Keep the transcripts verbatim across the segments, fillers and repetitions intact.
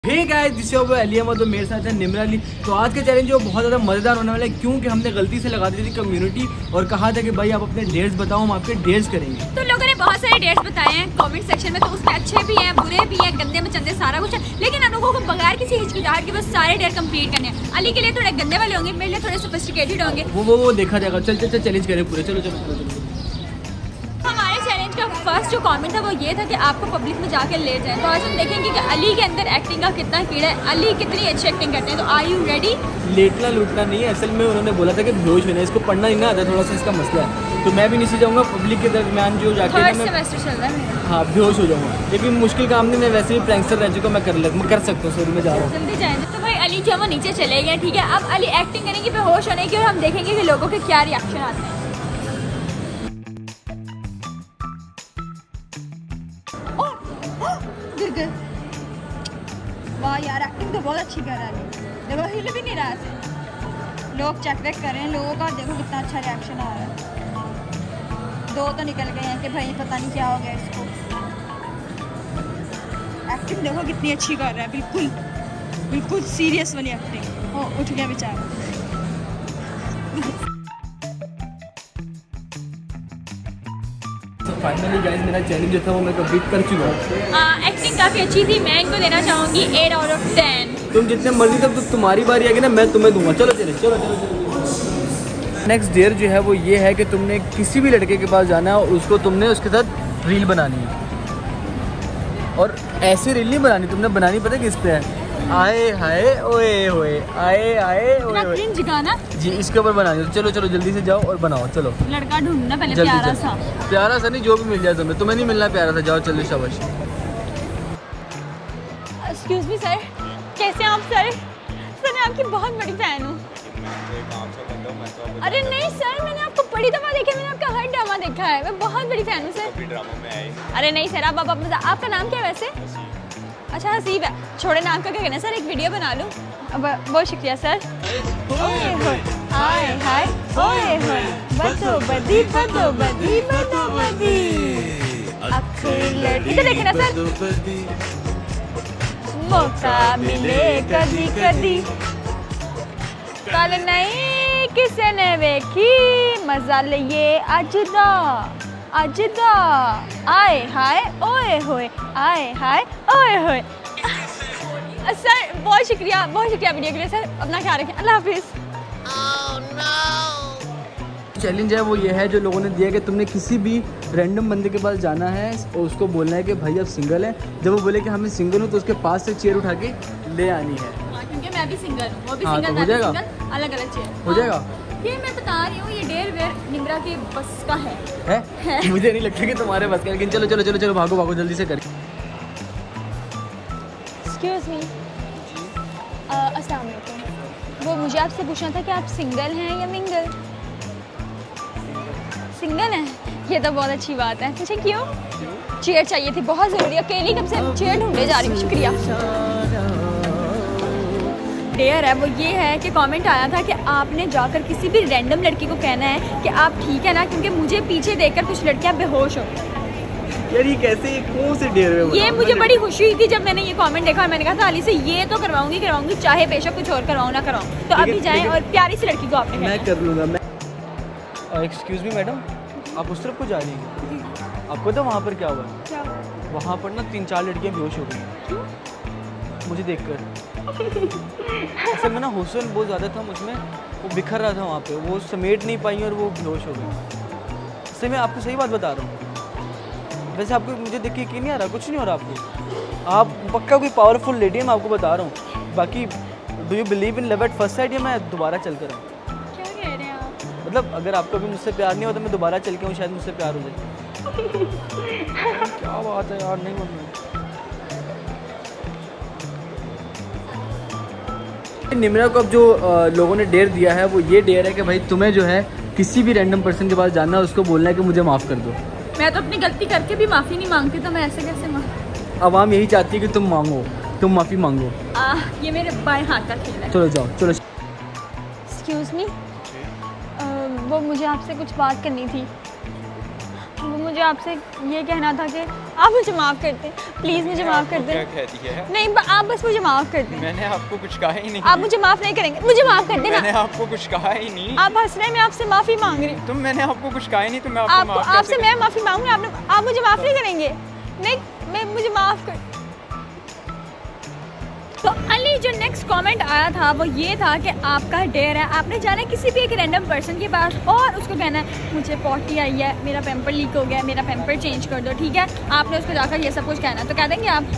Hey guys, this is Ali Ahmad, तो मेरे साथ है निम्रा अली। तो आज का चैलेंज जो बहुत ज़्यादा मज़ेदार होने वाला है, क्योंकि हमने गलती से लगा दी थी कम्युनिटी और कहा था कि भाई आप अपने डेट्स बताओ, हम आपके डेट्स करेंगे। तो लोगों ने बहुत सारे डेट्स बताए हैं कमेंट सेक्शन में, तो उसमें अच्छे भी हैं, बुरे भी हैं, गंदे मचंदे सारा कुछ है। लेकिन हम लोगों को बगैर किसी हिचकिचाहट के बस सारे डेट कंप्लीट करने हैं। अली के लिए थोड़े गंदे वाले होंगे, मेरे लिए थोड़े सोफिस्टिकेटेड होंगे। वो वो वो देखा जाएगा। चल चल चैलेंज करें पूरे। चलो चलो चलो। हमारे चैलेंज का फर्स्ट जो कमेंट था वो ये था कि आपको पब्लिक में जाके ले जाएं। तो आज हम देखेंगे कि अली के अंदर एक्टिंग का कितना कीड़ा है, अली कितनी अच्छी एक्टिंग करते हैं। तो आर यू रेडी? लेटना लूटना नहीं है, असल में उन्होंने बोला था कि बेहोश होना है, इसको पढ़ना नहीं ना आता, थोड़ा सा इसका मसला है। तो मैं भी नीचे जाऊँगा पब्लिक के दरमियान जो जाके थर्ड सेमेस्टर चल रहा है। हाँ, बेहोश हो जाऊँगा। लेकिन मुश्किल काम नहीं, मैं वैसे भी प्रैंकस्टर रह चुका, मैं कर लग मैं कर सकता हूँ। सॉरी, मैं जा रहा हूँ। जल्दी जाएंगे। तो भाई अली जो हम नीचे चले गए, ठीक है। अब अली एक्टिंग करेंगे बेहोश होने की और हम देखेंगे कि लोगों के क्या रिएक्शन आते हैं। वाह यार, एक्टिंग तो बहुत अच्छी कर रहा है। देखो हिल भी नहीं रहा है। लोग चेक वेक कर रहे हैं लोगों का, देखो कितना अच्छा रिएक्शन आ रहा है। दो तो निकल गए हैं कि भाई पता नहीं क्या हो गया इसको। एक्टिंग देखो कितनी अच्छी कर रहा है, बिल्कुल बिल्कुल सीरियस वाली एक्टिंग। ओ उठ गया बेचारा। फाइनली गाइस, मेरा चैलेंज जो था वो मैं कंप्लीट कर चुका हूँ। एक्टिंग काफ़ी अच्छी थी, मैं इनको देना चाहूँगी एट आउट ऑफ टेन। तुम जितने मर्जी तब तो तुम्हारी बारी आएगी ना, मैं तुम्हें दूंगा। चलो चलो चलो चलो चलो। नेक्स्ट डेयर जो है वो ये है कि तुमने किसी भी लड़के के पास जाना है और उसको तुमने उसके साथ रील बनानी है। और ऐसी रील नहीं बनानी, तुमने बनानी पता किस पे है? आए हाय ओए होए, आए आए ओए होए गाना जी, इसके ऊपर बनानी। तो चलो चलो जल्दी से जाओ और बनाओ। चलो लड़का ढूंढना पहले, जल्दी प्यारा जल्दी। सा। प्यारा सा नहीं, जो भी मिल जाए तुम्हें। तुम्हें नहीं मिलना प्यारा सा, जाओ चलो शाबाश। एक्सक्यूज मी सर, कैसे हैं आप सर? सर मैं आपकी बहुत बड़ी फैन हूँ। अरे नहीं सर, मैंने आपको बड़ी दफा देखा है, मैंने आपका हर ड्रामा देखा है, मैं बहुत बड़ी फैन हूँ सर। अरे नहीं सर, आप आप आपका नाम क्या है वैसे? अच्छा हसीब है, छोड़े नाम का क्या कहना है सर, एक वीडियो बना लूँ। अब बहुत शुक्रिया सर। ओए होए हाय हाय ओए होए, बदो बदी बदो बदी बदो बदी, इधर देखे ना सर। मौका मिले कदी कदी, कल नहीं किसी ने वेखी, मजा लिए अज दा अज दा, आए हाय ओए होए, आए हाय ओए होए। सर बहुत शुक्रिया, बहुत शुक्रिया वीडियो के लिए सर। अपना ख्याल रखें, अल्लाह हाफिज़। चैलेंज है वो ये है जो लोगों ने दिया कि तुमने किसी भी रैंडम बंदे के पास जाना है और उसको बोलना है कि भाई आप सिंगल हैं। जब वो बोले कि हमें सिंगल हूँ तो उसके पास से चेयर उठा के ले आनी है। हाँ, क्योंकि मैं भी सिंगल हूँ, वो भी हाँ, सिंगल, तो हो जाएगा, अलग अलग चेयर हो जाएगा। ये मैं बता रही हूँ, ये डेयर वेयर निम्रा के बस का है, है? है? मुझे नहीं लगता कि तुम्हारे बस का, लेकिन चलो चलो चलो चलो भागो भागो जल्दी से कर। एक्सक्यूज मी, अस्सलाम वालेकुम। वो मुझे आपसे पूछना था कि आप सिंगल हैं या मिंगल? सिंगल हैं, ये तो बहुत अच्छी बात है। पूछे क्यों? चेयर चाहिए थी, बहुत ज़रूरी, अकेली कब से चेयर ढूंढने जा रही हूँ। शुक्रिया। डेयर है वो ये है कि कमेंट आया था कि आपने जाकर किसी भी रैंडम लड़की को कहना है कि आप ठीक है ना, क्योंकि मुझे पीछे देखकर कुछ लड़कियां बेहोश हो। यार ये कैसे, ये कौन से डेयर है? ये मुझे बड़ी खुशी हुई थी जब मैंने ये कमेंट देखा और मैंने कहा था अली से ये तो करवाऊंगी करवाऊंगी, चाहे बेशक कुछ और करवाऊँ ना करवाऊँ। तो अभी जाएं और प्यारी सी लड़की को आपने मैं कर लूँगा। मैं एक्सक्यूज मी मैडम, आप उस तरफ को जा रही हैं? आपको तो वहाँ पर क्या हुआ? क्या? वहाँ पर ना तीन चार लड़कियाँ बेहोश हो गई मुझे देखकर। असल में ना हौसल बहुत ज़्यादा था मुझमें, वो बिखर रहा था वहाँ पे, वो समेट नहीं पाई और वो बेहोश हो गई। इससे मैं आपको सही बात बता रहा हूँ। वैसे आपको मुझे देख के यकीन नहीं आ रहा? कुछ नहीं हो रहा आपको? आप पक्का कोई पावरफुल लेडी है, मैं आपको बता रहा हूँ। बाकी do you believe in love at first sight, या मैं दोबारा चल कर आऊँ? क्या कह रहे हैं आप? मतलब अगर आपको अभी मुझसे प्यार नहीं होता, मैं दोबारा चल के हूँ, शायद मुझसे प्यार हो जाए। क्या बात है यार, नहीं बोलना। निम्रा को अब जो आ, लोगों ने डेयर दिया है वो ये डेयर है कि भाई तुम्हें जो है किसी भी रैंडम पर्सन के पास जाना है, उसको बोलना है कि मुझे माफ़ कर दो। मैं तो अपनी गलती करके भी माफ़ी नहीं मांगती, तो मैं ऐसे कैसे मांग? आवाम यही चाहती है कि तुम मांगो, तुम माफ़ी मांगो। आ, ये मेरे बाएं हाथ का खेल है। चलो जाओ चलो। एक्सक्यूज मी, वो मुझे आपसे कुछ बात करनी थी। वो मुझे आपसे ये कहना था कि आप मुझे माफ़ कर दें, प्लीज़ मुझे माफ़ कर दें। क्या कह दिया है? नहीं, ब- आप बस मुझे माफ़ कर दें। मैंने आपको कुछ कहा ही नहीं। आप मुझे माफ़ नहीं करेंगे, मुझे माफ़ कर देना। मैंने आपको कुछ कहा ही नहीं। आप हंस रहे हैं, मैं आपसे माफ़ी मांग रही हूँ। तुम मैंने आपको कुछ कहा ही नहीं, तो मैं आपको आप माफ आपसे कैसे मैं माफ़ी मांगूंगी, आपने आप मुझे माफ़ नहीं करेंगे। नहीं, मैं मुझे माफ़ कर। तो अली जो नेक्स्ट कमेंट आया था वो ये था कि आपका डेयर है, आपने जाना है किसी भी एक रैंडम पर्सन के पास और उसको कहना है मुझे पॉटी आई है, मेरा पैम्पर लीक हो गया है, मेरा पैम्पर चेंज कर दो, ठीक है। आपने उसको जाकर ये सब कुछ कहना है, तो कह देंगे आप?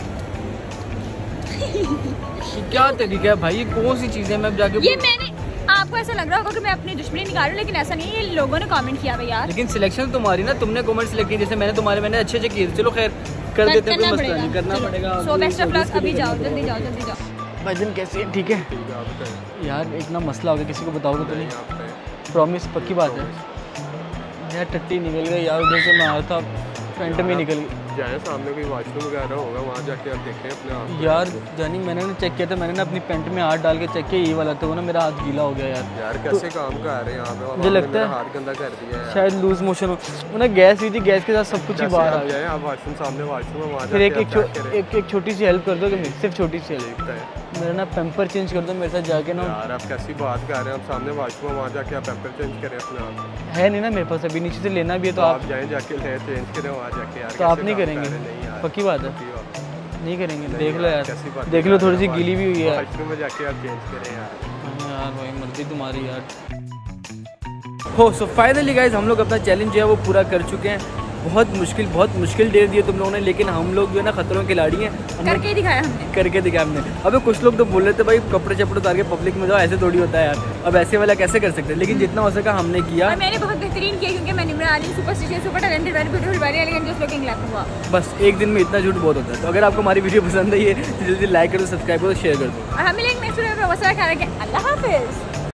क्या तरीका है भाई, ये कौन सी चीज़ें मैं अब जाके ये मैंने आपको ऐसा लग रहा होगा कि मैं अपनी दुश्मनी निकाल रही हूँ, लेकिन ऐसा नहीं है, ये लोगों ने कमेंट किया भाई यार। लेकिन सिलेक्शन तुम्हारी ना, तुमने कमेंट सिलेक्ट किए, जैसे मैंने तुम्हारे मैंने अच्छे अच्छे किए। चलो खैर कर देते हैं, कोई मसला नहीं, करना पड़ेगा। सो बेस्ट ऑफ लक, अभी जाओ, जल्दी जाओ, जल्दी जाओ। भाई दिन कैसे है? ठीक है यार, एक ना मसला हो गया, किसी को बताओगे तो नहीं? प्रॉमिस, पक्की बात है यार। टट्टी निकल गई यार, उधर से मैं आया था, फ्रंट में निकल गई जाए सामने कोई वॉशरूम वगैरह होगा, वहाँ जाके आप देखें अपने आप। यार। जानी मैंने ना चेक किया था, मैंने ना अपनी पैंट में हाथ डाल के चेक किया, ये वाला था वो ना, मेरा हाथ गीला हो गया यार। यार कैसे काम कर रहे हैं यहाँ पे? मुझे लगता है हाथ गंदा कर दिया है। शायद लूज मोशन हो, वो ना गैस हुई थी, गैस के साथ सब कुछ ही बाहर आ गया। आप वॉशरूम सामने वॉशरूम है, वहाँ फिर एक जाके एक आप छो- check करें। एक एक छोटी सी हेल्प कर दो, कि सिर्फ छोटी सी हेल्प। देखता है मेरा ना पैम्पर चेंज कर दो मेरे साथ जाके ना। यार, आप कैसी बात कर रहे हैं? आप सामने वॉशरूम है, वहाँ जाके आप पैम्पर चेंज करें अपने आप। है नहीं ना मेरे पास, अभी नीचे से लेना भी है, तो तो आप आप जाएं जाके ले चेंज करें वहाँ जाके। यार तो आप कैसे नहीं काम करेंगे? कर रहे हैं? नहीं यार, पक्की बात है, पक्की बात है। नहीं करेंगे। नहीं देख लो यार, कैसी बात देख लो, कर थोड़ी रहे सी हैं? गीली भी हुई है। वॉशरूम में जाके आप चेंज करें यार। हाँ यार भाई, मर्जी तुम्हारी यार। हो सो फाइनली गाइज, हम लोग अपना चैलेंज जो है वो पूरा कर चुके हैं। बहुत मुश्किल बहुत मुश्किल डेट दिए तुम लोगों ने, लेकिन हम लोग जो है ना खतरों के खिलाड़ी हैं। हमने करके ही दिखाया हमने। करके दिखाया हमने। अबे कुछ लोग तो बोल रहे थे भाई कपड़े चपड़े उतार के पब्लिक में जाओ, ऐसे थोड़ी होता है यार। अब ऐसे वाला कैसे कर सकते हैं, लेकिन जितना हो सका हमने किया। और मैंने बहुत बेहतरीन किया, क्योंकि मैं Nimra Ali superstitious, super talented, very beautiful, very elegant, just looking like हुआ। बस एक दिन में इतना झूठ बहुत होता है। तो अगर आपको हमारी वीडियो पसंद आई है तो जल्दी लाइक करो, सब्सक्राइब करो, शेयर कर दो। और हमें लेकिन नेक्स्ट वीडियो में बहुत सारा ख्याल रखें। अल्लाह हाफिज़।